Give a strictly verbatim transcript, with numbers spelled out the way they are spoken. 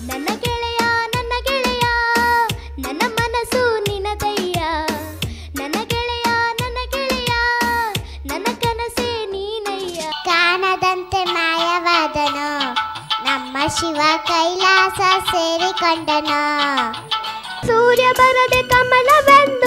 ನನ್ನ ಗೆಳೆಯ ನನ್ನ ಗೆಳೆಯ ನನ್ನ ಮನಸ್ಸು ನಿನದಯ್ಯ ನನ್ನ ಗೆಳೆಯ ನನ್ನ ಗೆಳೆಯ ನನ್ನ ಕನಸೇ ನೀನಯ್ಯ ಕಾಣದಂತೆ ಮಾಯವಾದನು ನಮ್ಮ ಶಿವ ಕೈಲಾಸ ಸೇರಿಕೊಂಡನು ಸೂರ್ಯ ಬರದೆ ಕಮಲವೆಂದು